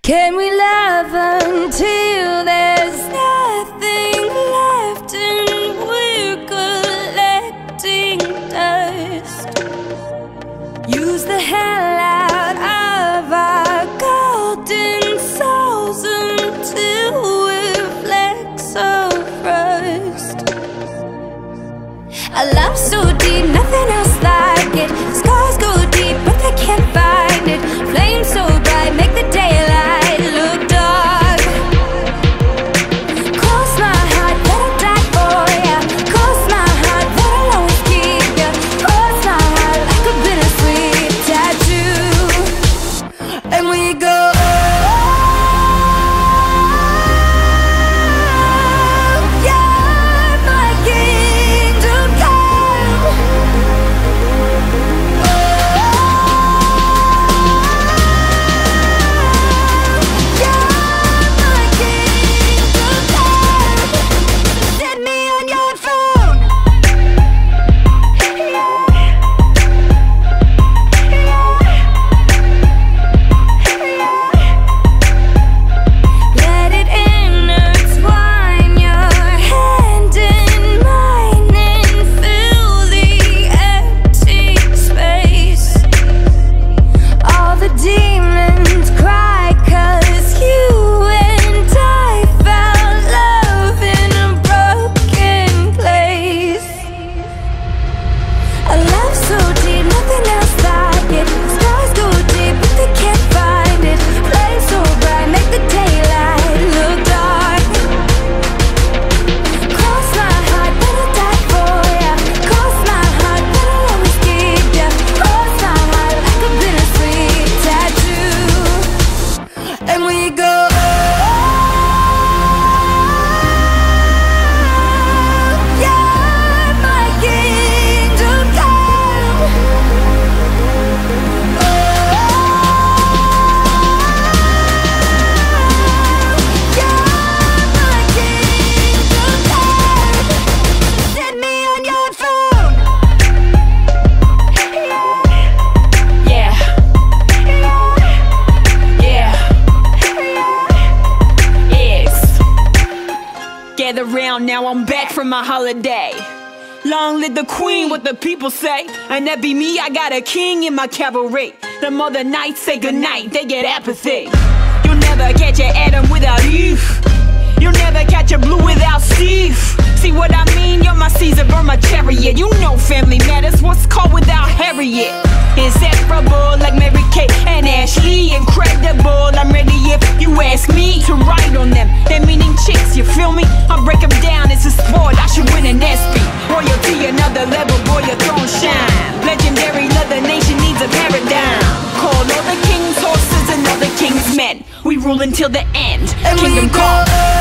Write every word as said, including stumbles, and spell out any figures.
Can we love until there's nothing left and we're collecting dust? Use the hell out of our golden souls until we're flecks of rust. A love so deep, nothing else like it. Scars go deep, but they can't find it. Flames so bright, make the daylight look dark. Cross my heart, that I'll die for ya. Cross my heart, that I'll always keep ya. Cross my heart like a bittersweet tattoo. And we go, around, now I'm back from my holiday. Long live the queen, what the people say. And that be me, I got a king in my cavalry. The mother knights say goodnight, they get apathy. You'll never catch an Adam without Eve. You'll never catch a Blue without Steve. See what I mean? You're my Caesar, burn my chariot. You know family matters, what's called without Harriet? Inseparable like Mary Kate and Ashley. Incredible, I'm ready if you ask me to write on them. They're meaning chicks, you feel me? I'll break them down, it's a sport, I should win an ESPY. Royalty, another level, boy, your throne shine. Legendary, another nation needs a paradigm. Call all the king's horses and all the king's men. We rule until the end, and kingdom we come.